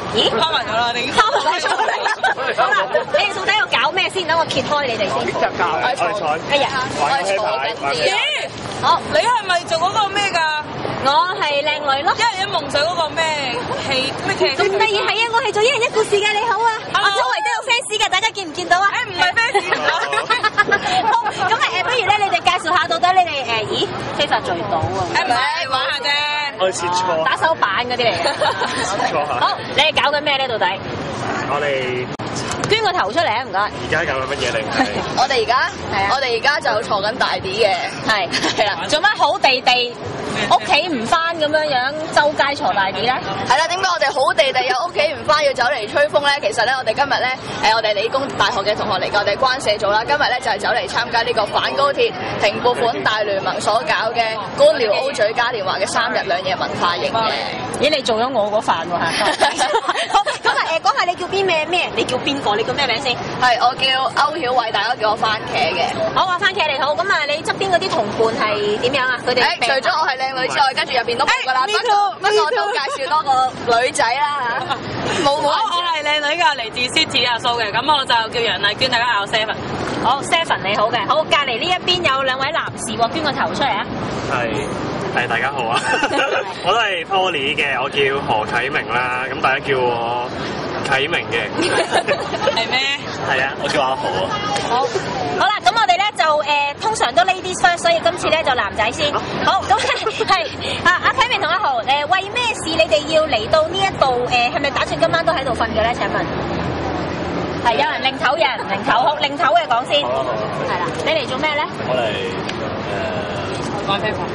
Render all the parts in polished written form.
咦？拋埋咗啦，你拋埋咗嚟。好啦，你哋到底要搞咩先？等我揭開你哋先。 我坐。 哎呀， 玩車牌。 咦？好， 你係咪做嗰個咩㗎？ 我係靚女咯。 一人一夢想嗰個咩戲咩劇？ 咁得意係啊！我係做一人一故事嘅，你好啊！我周圍都有 fans 嘅，大家見唔見到啊？ 唔係 fans 好，咁不如咧，你哋介紹下到底你哋咦非法聚賭啊？ 唔係玩下啫。 我切磋。 打手板嗰啲嚟嘅。 切磋下。 好，你哋搞緊咩咧？到底？ 我哋捐個頭出嚟啊！唔該。 而家搞緊乜嘢定係？ 我哋而家係啊， 我哋而家就坐緊大 D 嘅， 係啦。做乜好地地屋企唔翻咁樣周街坐大 D 咧？ 係啦。點解我哋好地地有屋企唔翻要走嚟吹風咧？其實咧，我哋今日咧我哋理工大學嘅同學嚟嘅，我哋關社組啦。今日咧就係走嚟參加呢個反高鐵停撥款大聯盟所搞嘅官僚 O 嘴嘉年華嘅3日2夜文化營嘅。 咦，你做咗我嗰飯喎嚇！好，咁講下你叫邊咩？你叫邊個？你叫咩名先？ 係，我叫歐曉慧，大家叫我番茄嘅。 好啊，番茄你好。咁啊，你側邊嗰啲同伴係點樣啊？佢哋除咗我係靚女之外，跟住入邊都冇噶啦。不過我都介紹多個女仔啦嚇。冇我係靚女㗎，嚟自 City 阿蘇嘅，咁我就叫楊麗娟，大家嗌我 Seven。 好 ，Seven 你好嘅。好，隔離呢一邊有2位男士喎，捐個頭出嚟啊！ 係大家好啊！我都係 Poly 嘅，我叫何啟明啦，咁大家叫我啟明嘅。 係咩？ 係啊，我叫阿豪啊。 好啦，咁我哋咧就通常都 ladies first， 所以今次咧就男仔先。好，咁係阿啟明同阿豪為咩事你哋要嚟到呢一度？係咪打算今晚都喺度瞓嘅咧？請問係有人領頭，有人唔領頭。好，領頭嘅講先。 好啊。 係啦，你嚟做咩咧？ 我嚟玩飛盤。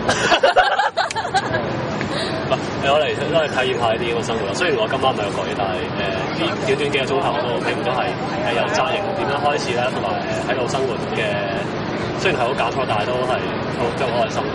我嚟都係體驗下呢啲咁嘅生活啦。雖然我今晚唔係有講嘢，但係呢短幾個鐘頭都睇唔到係由紮營點樣開始啦，同埋喺度生活嘅。雖然係好簡樸，但係都係好開心。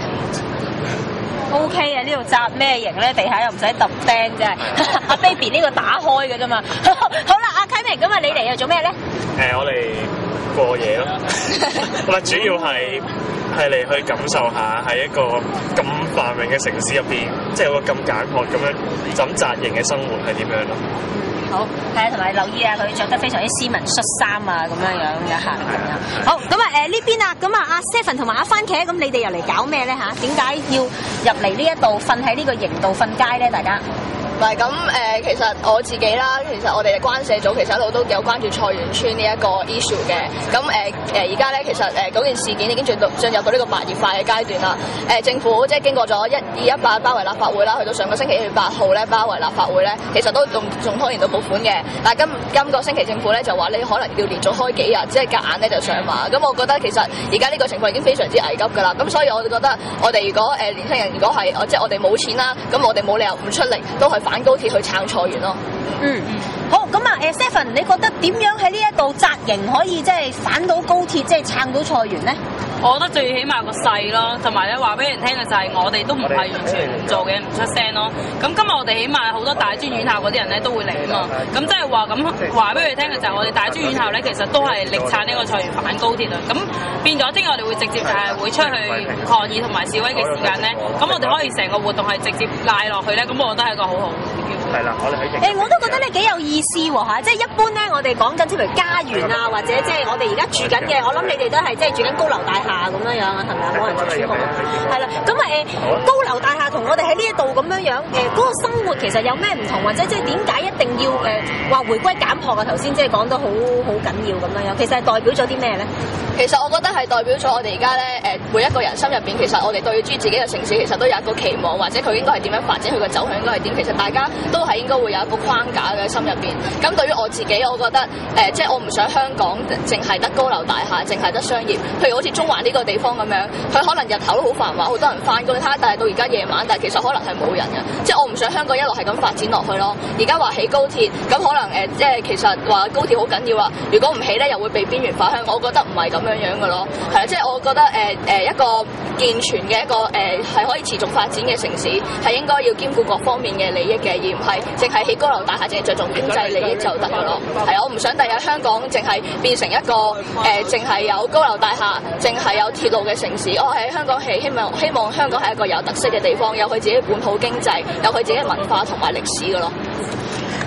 O K 啊，呢度紮咩營咧？地下又唔使揼釘啫。阿 Baby 呢個打開嘅啫嘛。好啦，阿啟明，咁啊你嚟又做咩咧？ 我嚟過夜咯。咁啊，主要係嚟去感受下喺一個咁繁榮嘅城市入邊，即係有個咁簡樸咁樣就咁紮營嘅生活係點樣咯。 好，係啊，同埋留意啊，佢着得非常之斯文恤衫啊，咁樣嘅嚇。好，咁啊呢邊啊，咁啊阿 Seven 同埋阿番茄，咁你哋又嚟搞咩咧嚇？點解要入嚟呢一度瞓喺呢個營度瞓街咧？大家？ 唔係咁其實我自己啦，其實我哋嘅關社組其實一路都有關注菜園村呢一個 issue 嘅。咁而家咧，其實嗰件事件已經進入到呢個白熱化嘅階段啦。政府即係經過咗128包圍立法會啦，去到上個星期8號咧包圍立法會咧，其實都仲拖延到撥款嘅。但係今個星期政府咧就話你可能要連續開幾日，即係夾硬咧就上馬。咁我覺得其實而家呢個情況已經非常之危急㗎啦。咁所以我哋覺得我哋如果年輕人如果係即係我哋冇錢啦，咁我哋冇理由唔出力都去反高鐵去撐菜園咯。 好，咁啊Seven，你覺得點樣喺呢一度紮營可以即係反到高鐵，即係撐到菜園咧？ 我覺得最起碼個勢咯，同埋咧話俾人聽嘅就係我哋都唔係完全唔做嘅，唔出聲咯。咁今日我哋起碼好多大專院校嗰啲人咧都會嚟啊嘛。咁即係話咁話俾佢聽嘅就係我哋大專院校咧其實都係力撐呢個菜園反高鐵啊。咁變咗即係我哋會直接就係會出去抗議同埋示威嘅時間咧，咁我哋可以成個活動係直接拉落去咧，咁我覺得係一個好好嘅機會。 係啦，我哋喺我都覺得你幾有意思喎嚇，即係一般咧，我哋講緊譬如家園啊，或者即係我哋而家住緊嘅，我諗你哋都係即係住緊高樓大廈咁樣樣啊，係咪啊？冇人住村屋啊，係啦。咁啊高樓大廈同我哋喺呢一度咁樣樣嗰個生活其實有咩唔同，或者即係點解一定要話回歸簡樸啊？頭先即係講得好緊要咁樣樣，其實係代表咗啲咩咧？ 其實我覺得係代表咗我哋而家咧每一個人心入邊，其實我哋對於自己嘅城市其實都有一個期望，或者佢應該係點樣發展，佢嘅走向應該係點。其實大家都係應該會有一個框架嘅心入邊。咁對於我自己，我覺得即係我唔想香港淨係得高樓大廈，淨係得商業。譬如好似中環呢個地方咁樣，佢可能日頭都好繁華，好多人翻工，你睇下，但係到而家夜晚，但係其實可能係冇人嘅。即係我唔想香港一路係咁發展落去咯。而家話起高鐵，咁可能即係其實話高鐵好緊要啊。如果唔起咧，又會被邊緣化香港。我覺得唔係咁樣嘅咯。係啊，即係我覺得一個健全嘅一個係可以持續發展嘅城市，係應該要兼顧各方面嘅利益嘅，而唔係淨係起高樓大廈，淨係着重經濟利益就得㗎咯。係啊，我唔想第日香港淨係變成一個淨係有高樓大廈、淨係有鐵路嘅城市。我喺香港係希望香港係一個有特色嘅地方，有佢自己本土經濟，有佢自己嘅文化同埋歷史㗎咯。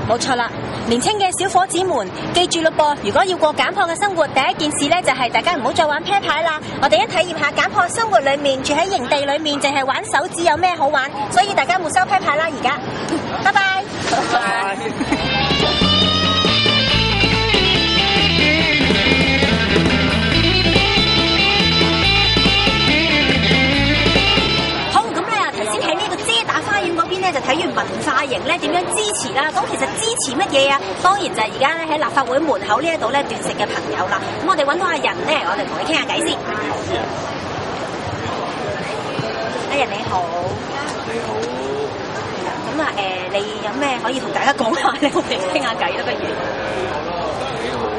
冇錯啦，年青嘅小伙子們，記住咯噃！如果要過簡樸嘅生活，第一件事咧就係大家唔好再玩啤牌啦。我哋一體驗下簡樸生活裏面，住喺營地裏面，淨係玩手指有咩好玩？所以大家沒收啤牌啦！而家，拜拜。拜拜。就睇完文化營咧點樣支持啦，咁其實支持乜嘢啊？當然就係而家咧喺立法會門口呢一度咧斷食嘅朋友啦。咁我哋揾到阿仁咧，我哋同佢傾下偈先。阿仁你好。你好。咁啊你有咩可以同大家講下咧？我哋傾下偈啦，不如。 幾好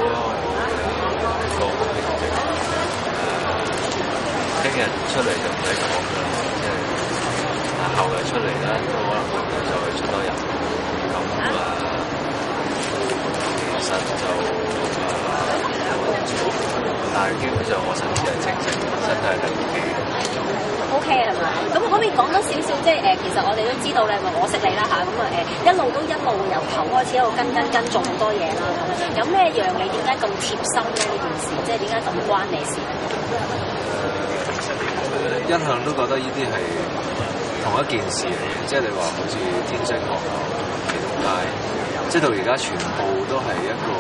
啊！聽日出嚟就唔使講㗎啦，即係。後日出嚟咧，都可能就會出多人。咁其實就但係基本上我身體係清醒，身體係 OK 係嘛？咁可唔可以講多少少？即係其實我哋都知道咧，我識你啦嚇，咁一路由頭開始一路跟做好多嘢啦。咁有咩讓你點解咁貼心咧？呢件事即係點解咁關你事？ 一向都覺得呢啲係同一件事嚟嘅，即係你話好似天星學校、祈禱街，即係到而家全部都係一個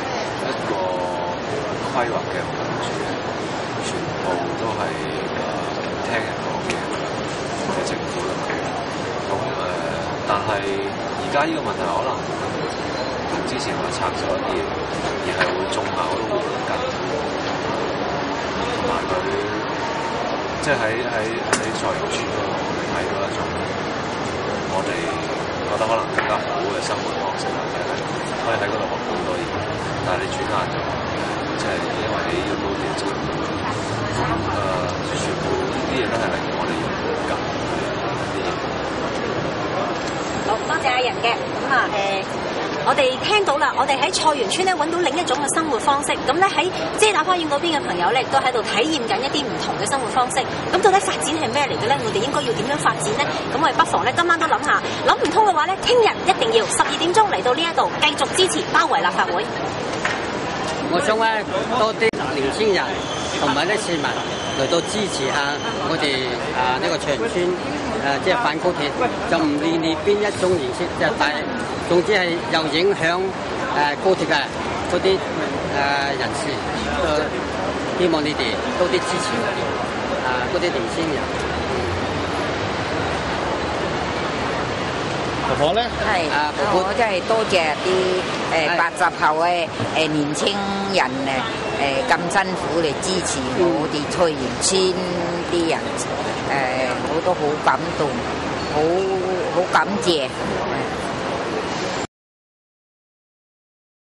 規劃嘅好處，全部都係聽人講嘅政府啦。咁但係而家呢個問題可能同之前話拆咗一啲，而係會種下好多活根，同埋佢。即係喺菜園村嗰度睇到一種我哋覺得可能更加好嘅生活方式，可以喺嗰度學好多嘢。但係你轉眼就即係因為你要高調做，全部呢啲嘢都係令我哋要緊啲嘢。 好多謝阿仁嘅，咁啊我哋聽到啦，我哋喺菜園村咧揾到另一種嘅生活方式。咁咧喺遮打花園嗰邊嘅朋友咧，亦都喺度體驗緊一啲唔同嘅生活方式。咁到底發展係咩嚟嘅咧？我哋應該要點樣發展咧？咁我哋不妨咧今晚都諗下，諗唔通嘅話咧，聽日一定要12點鐘嚟到呢一度繼續支持包圍立法會。 我想咧多啲年輕人同埋啲市民嚟到支持下我哋呢個菜園村即係反高鐵，就唔理你邊一種形式，即係但係總之係有影響高鐵嘅嗰啲人士，希望你哋多啲支持我哋嗰啲年輕人。 婆婆咧？ 係我真係多謝啲80後嘅年青人咁辛苦嚟支持我哋菜園村啲人，我都好感動，好感謝。